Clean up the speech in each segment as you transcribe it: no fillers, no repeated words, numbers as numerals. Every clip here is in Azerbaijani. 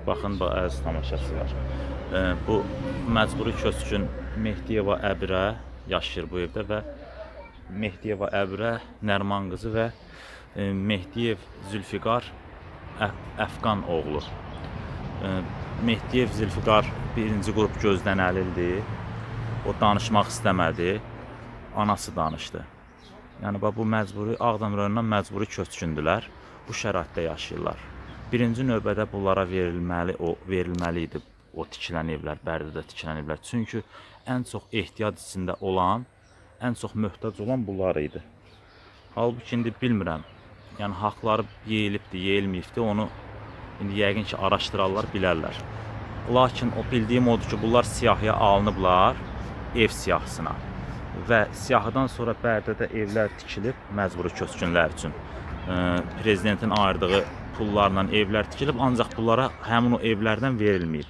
Baxın, əziz tamaşaçılar. Bu məcburi köçkün Mehdiyeva Əbirə yaşayır bu evdə və Mehdiyeva Əbirə Nərman qızı və Mehdiyev Zülfiqar Əfqan oğlu. Mehdiyev Zülfiqar birinci qrup gözdən əlildir. O danışmaq istəmədi. Anası danışdı. Yəni bu məcburi Ağdam rayonundan məcburi köçkündülər. Bu şəraitdə yaşayırlar. Birinci növbədə bunlara verilməli idi o tikilən evlər, Bərdədə tikilən evlər. Çünki ən çox ehtiyat içində olan, ən çox möhtac olan bunlar idi. Halbuki indi bilmirəm, yəni haqları yeyilibdi, yeyilməyibdi, onu indi yəqin ki araşdırarlar, bilərlər. Lakin o bildiyim odur ki, bunlar siyahıya alınıblar, ev siyahısına. Və siyahıdan sonra Bərdədə evlər tikilib məcburi köçkünlər üçün. Prezidentin ayırdığı pullarla evlər tikilib, ancaq bunlara həmin o evlərdən verilməyib.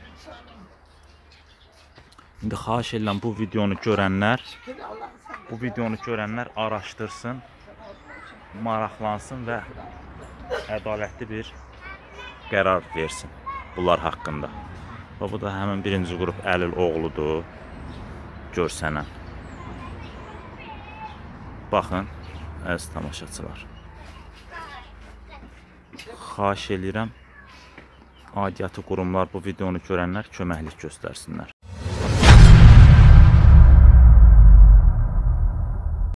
İndi xahiş edirəm bu videonu görənlər araşdırsın, maraqlansın və ədalətli bir qərar versin bunlar haqqında. Bu da həmin birinci qrup əlil oğludur, görsənən. Baxın, əziz tamaşaçılar. Xahiş edirəm, aidiyyatı qurumlar bu videonu görənlər köməklik göstərsinlər.